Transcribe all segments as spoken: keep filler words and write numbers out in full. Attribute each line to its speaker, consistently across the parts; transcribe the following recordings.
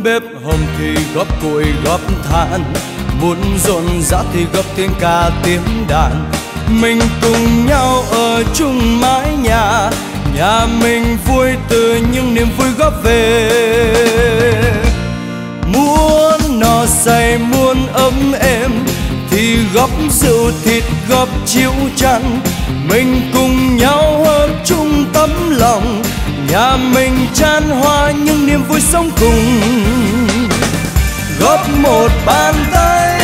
Speaker 1: bếp hồng thì góp củi góp than, muốn rộn rã thì góp tiếng ca tiếng đàn. Mình cùng nhau ở chung mái nhà, nhà mình vui từ những niềm vui góp về. Muốn no say muốn ấm êm thì góp rượu thịt góp chiếu chăn. Mình cùng nhau hợp chung tấm lòng, nhà mình chan hoa những niềm vui sống cùng. Góp một bàn tay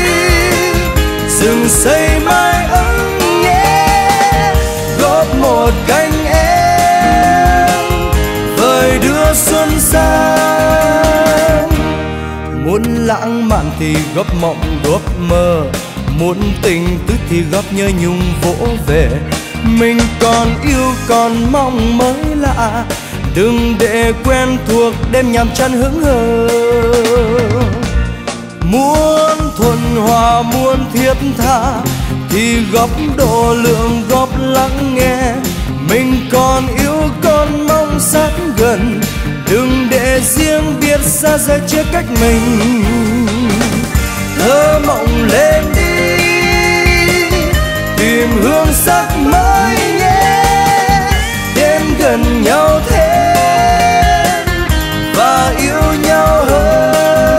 Speaker 1: rừng xây mái ấm nhé, góp một cánh em vời đưa xuân sang. Muốn lãng mạn thì góp mộng góp mơ, muốn tình tứ thì góp nhớ nhung vỗ về. Mình còn yêu còn mong mới lạ, đừng để quen thuộc đêm nhàm chán hững hờ. Muốn thuần hòa muốn thiết tha thì góp độ lượng góp lắng nghe. Mình còn yêu còn mong sát gần, đừng để riêng biệt xa rời chia cách mình. Thơ mộng lên đi tìm hương sắc mới nhé, đến gần nhau thêm và yêu nhau hơn.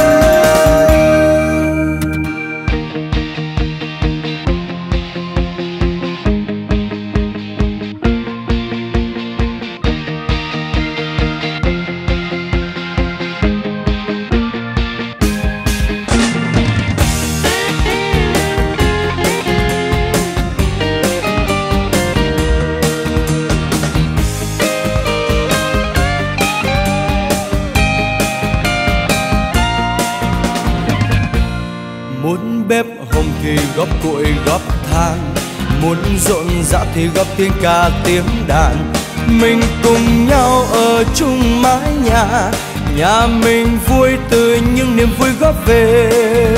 Speaker 1: Muốn bếp hồng thì góp củi góp than, muốn rộn rã thì góp tiếng ca tiếng đàn. Mình cùng nhau ở chung mái nhà, nhà mình vui từ những niềm vui góp về.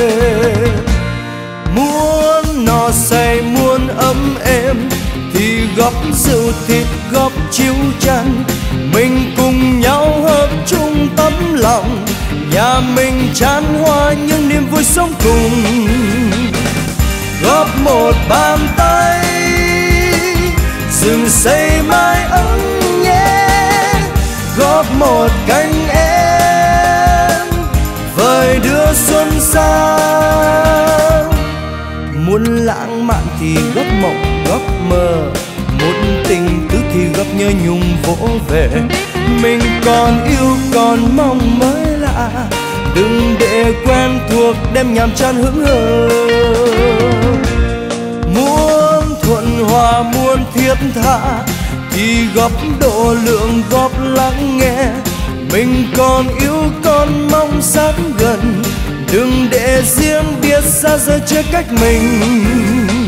Speaker 1: Muốn no say muốn ấm êm thì góp rượu thịt góp chiếu chăn. Mình cùng nhau hợp chung tấm lòng, nhà mình chan hoa những niềm vui sống cùng. Góp một bàn tay rừng xây mái ấm nhé, góp một cánh em vời đưa xuân sang. Muốn lãng mạn thì góp mộng góp mơ, muốn tình tứ thì góp nhớ nhung vỗ về. Mình còn yêu còn mong mới lạ, đừng để quen thuộc đêm nhàm chán hững hờ. Muốn thuận hòa muốn thiết tha thì góp độ lượng góp lắng nghe. Mình còn yêu còn mong sát gần, đừng để riêng biệt xa rời chia cách mình.